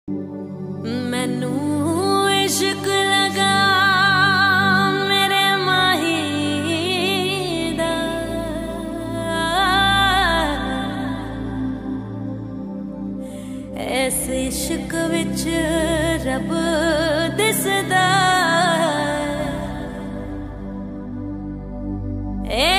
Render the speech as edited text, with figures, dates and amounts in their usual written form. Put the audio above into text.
मैनू इश्क लगा मेरे माही दा, इस इश्क विच रब दिसदा।